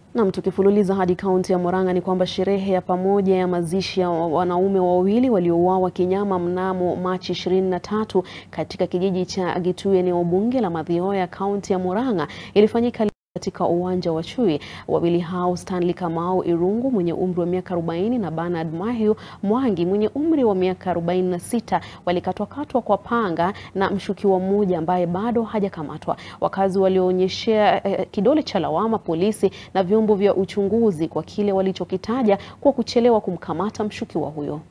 Na tukifululiza hadi kaunti ya Muranga ni kwamba sherehe ya pamoja ya mazishi ya wanaume wawili waliouawa kinyama mnamo Machi 23 katika kijiji cha Gitu eneo bunge la Mathioya kaunti ya Muranga ilifanyika katika uwanja wa Chui. Wawili hao Stanley Kamau Irungu mwenye umri wa miaka 40 na Bernard Mahiu Mwangi mwenye umri wa miaka 46 walikatwa kwa panga na mshukiwa mmoja ambaye bado hajakamatwa. Wakazi walionyeshea kidole cha lawama polisi na vyombo vya uchunguzi kwa kile walichokitaja kwa kuchelewa kumkamata mshukiwa huyo.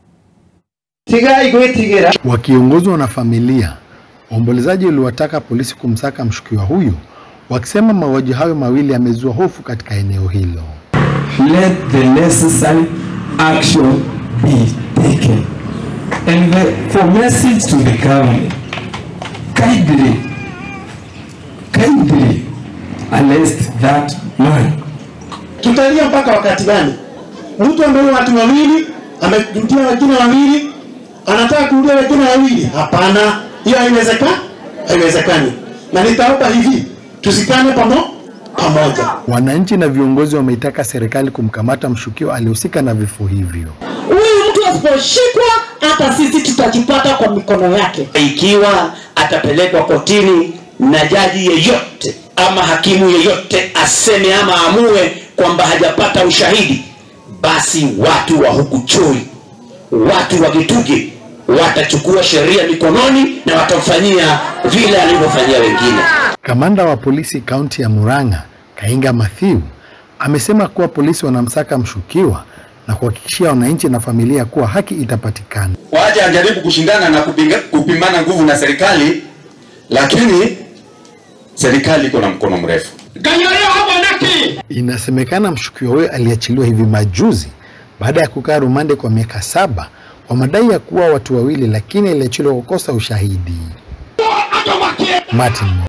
Wakiongozwa na familia, waombolezaji waliwataka polisi kumsaka mshukiwa huyo, wakisema mauaji hayo mawili yamezua hofu katika eneo hilo. Let the necessary action be taken. And for message to the government, kindly arrest that man. Tutalia mpaka wakati gani? Mtu ambaye watu wawili, amemtia wengine wawili, anataka kuulia wengine wawili? Hapana, hiyo haiwezekani. Na nitaomba hivi, tusikane pamoja. Wananchi na viongozi wameitaka serikali kumkamata mshukiwa aliyehusika na vifo hivyo. Huyu mtu asiposhikwa hata sisi tutajipata kwa mikono yake. Ikiwa atapelekwa kotini na jaji yeyote ama hakimu yeyote aseme ama amue kwamba hajapata ushahidi, basi watu wa huku Chui, watu wa Gituge watachukua sheria mikononi na watamfanyia vile alivyofanyia wengine. Kamanda wa polisi kaunti ya Muranga, Kainga Mathiu, amesema kuwa polisi wanamsaka mshukiwa na kuhakikishia wananchi na familia kuwa haki itapatikana. Waje ajaribu kushindana na kupimana nguvu na serikali, lakini serikali iko na mkono mrefu. Inasemekana mshukiwa huyo aliachiliwa hivi majuzi baada ya kukaa rumande kwa miaka 7 kwa madai ya kuwa watu wawili, lakini aliachiliwa kukosa ushahidi. Martin